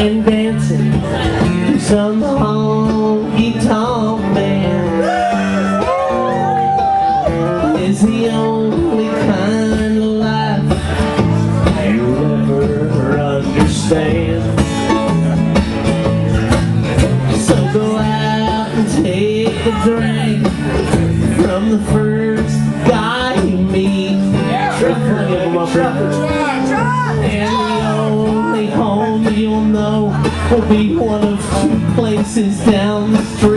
and dancing to some honky-tonk band is the only kind of life you'll ever understand. So go out and take a drink from the first guy you meet. And the only home you'll know will be one of two places down the street.